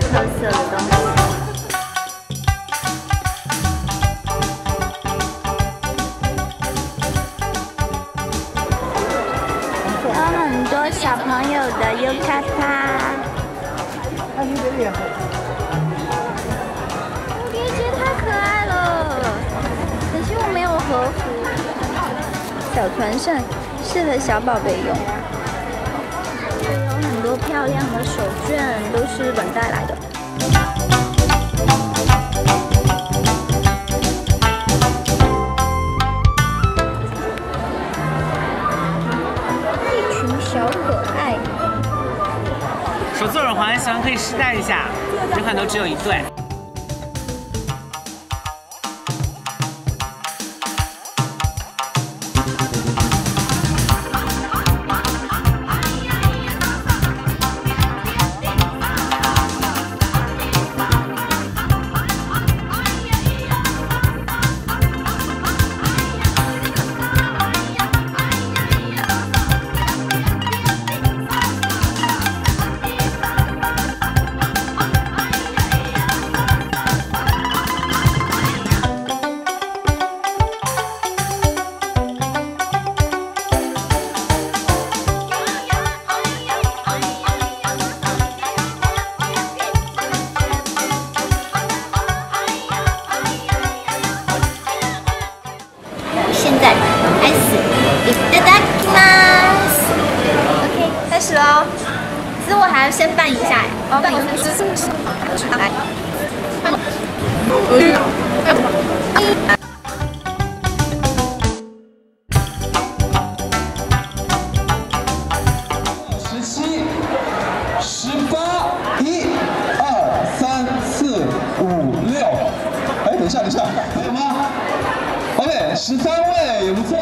特色的东西。有很多小朋友的尤卡帕。蝴蝶结太可爱了，可惜我没有和服。小团扇适合小宝贝用。有很多漂亮的手绢，都是日本带来的。一群小可爱。 手做耳环，喜欢可以试戴一下，这款都只有1对。 现在开始，いただきます。OK， 开始喽。其实我还要先拌一下哎。哦，拌我是来。 17、18、1、2、3、4、5、6。哎，等一下，还有吗？OK，13位也不错。